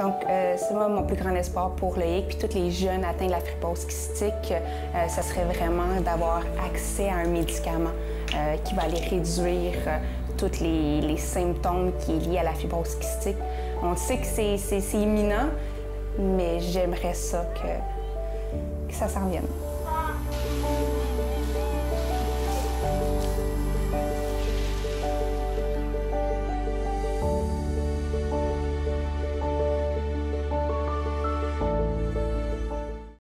Donc, c'est moi mon plus grand espoir pour le HIC, puis tous les jeunes atteints de la fibrose kystique, ça serait vraiment d'avoir accès à un médicament qui va aller réduire tous les symptômes qui sont liés à la fibrose kystique. On sait que c'est imminent, mais j'aimerais ça que ça s'en vienne.